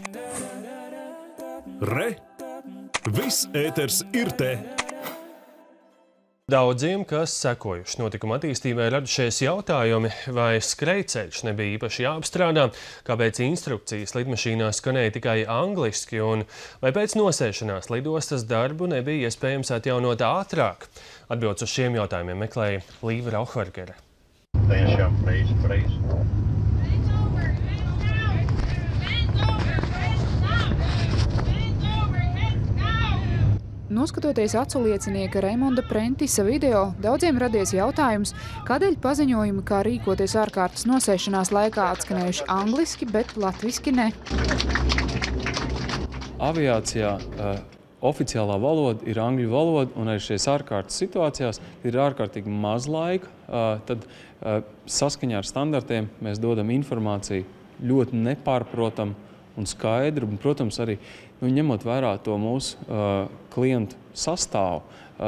Re! Viss ēters ir te! Daudziem, kas sekojuši notikuma attīstībai, radušies jautājumi, vai skrejceļš nebija īpaši jāapstrādā, kāpēc instrukcijas lidmašīnā skanēja tikai angliski un vai pēc nosēšanās lidostas darbu nebija iespējams atjaunot ātrāk. Atbildes uz šiem jautājumiem meklēja Līva Rauchvargere. Noskatoties aculiecinieka Reimonda Prentisa video, daudziem radies jautājums, kādēļ paziņojumi, kā rīkoties ārkārtas nosēšanās laikā, atskanējuši angliski, bet latviski ne. Aviācijā oficiālā valoda ir angļu valoda, un arī šajās ārkārtas situācijās ir ārkārtīgi maz laika. Tad saskaņā ar standartiem mēs dodam informāciju ļoti nepārprotam un skaidru, un, protams, arī ņemot vērā to mūsu klientu sastāvu,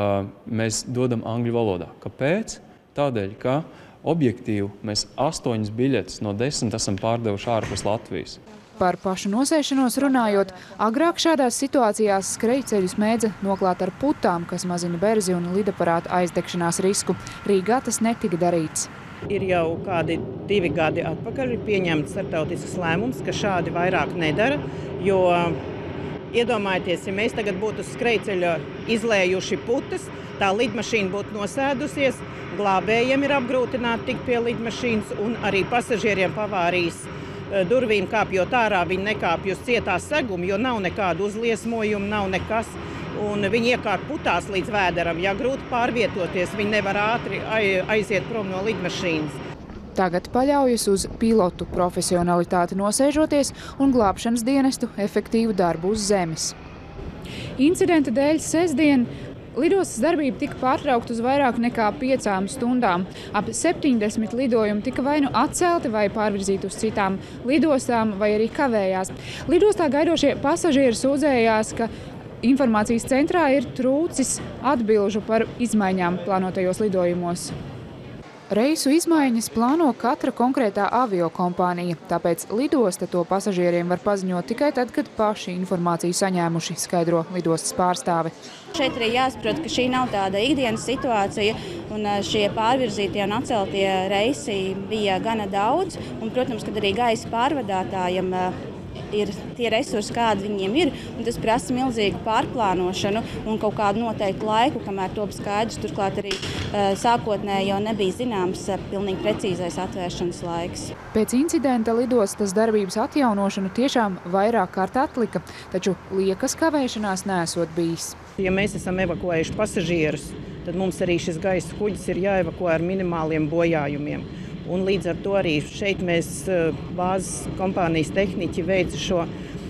mēs dodam angļu valodā. Kāpēc? Tādēļ, ka objektīvi mēs 8 biļetes no 10 esam pārdevuši ārpus Latvijas. Par pašu nosēšanos runājot, agrāk šādās situācijās skrejceļus mēdza noklāt ar putām, kas mazina berzi un lidaparāta aizdegšanās risku. Rīgā tas netika darīts. Ir jau kādi 2 gadi atpakaļ pieņemts starptautisks lēmums, ka šādi vairāk nedara, jo iedomājieties, ja mēs tagad būtu uz skrejceļa izlējuši putas, tā lidmašīna būtu nosēdusies, glābējiem ir apgrūtināti tikt pie lidmašīnas un arī pasažieriem pavārijas durvīm kāpjot ārā, viņi nekāpj uz cietā segumu, jo nav nekādu uzliesmojumu, nav nekas. Un viņi iekārt putās līdz vēderam. Ja grūti pārvietoties, viņi nevar ātri aiziet prom no lidmašīnas. Tagad paļaujas uz pilotu profesionalitāti nosēžoties un glābšanas dienestu efektīvu darbu uz zemes. Incidenta dēļ sestdien lidostas darbība tika pārtraukta uz vairāk nekā 5 stundām. Ap 70 lidojumi tika vai nu atcelti vai pārvirzīti uz citām lidostām vai arī kavējās. Lidostā gaidošie pasažieri sūdzējās, ka informācijas centrā ir trūcis atbilžu par izmaiņām plānotajos lidojumos. Reisu izmaiņas plāno katra konkrētā aviokompānija, tāpēc lidosta to pasažieriem var paziņot tikai tad, kad paši informāciju saņēmuši, skaidro lidostas pārstāve. Šeit arī jāsaprot, ka šī nav tāda ikdienas situācija, un šie pārvirzītie un atceltie reisi bija gana daudz, un, protams, kad arī gaisa pārvadātājiem ir tie resursi, kādi viņiem ir, un tas prasa milzīgu pārplānošanu un kaut kādu noteiktu laiku, kamēr top skaidrs. Turklāt arī sākotnēji jau nebija zināms pilnīgi precīzais atvēršanas laiks. Pēc incidenta lidostas darbības atjaunošanu tiešām vairāk kārt atlika, taču liekas kavēšanās neesot bijis. Ja mēs esam evakuējuši pasažierus, tad mums arī šis gaisa kuģis ir jāevakuē ar minimāliem bojājumiem. Un līdz ar to arī šeit mēs bāzes kompānijas tehniķi veica šo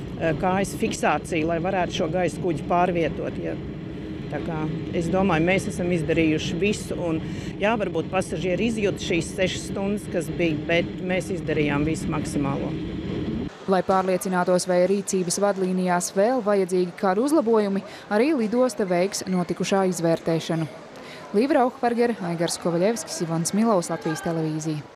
kājas fiksāciju, lai varētu šo gaisa kuģi pārvietot. Ja. Tā kā, es domāju, mēs esam izdarījuši visu. Un, jā, varbūt pasažieri izjūt šīs 6 stundas, kas bija, bet mēs izdarījām visu maksimālo. Lai pārliecinātos, vai rīcības vadlīnijās vēl vajadzīgi kādu uzlabojumi, arī lidosta veiks notikušā izvērtēšanu. Līva Rauchvargere, Aigars Kovaļevskis, Ivans Milovs, Latvijas televīzija.